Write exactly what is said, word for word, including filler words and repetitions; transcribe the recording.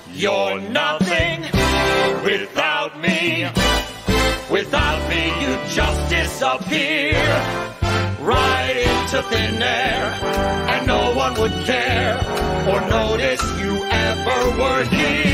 You're nothing without me. Without me, you just disappear right into thin air, and no one would care or notice you ever were here.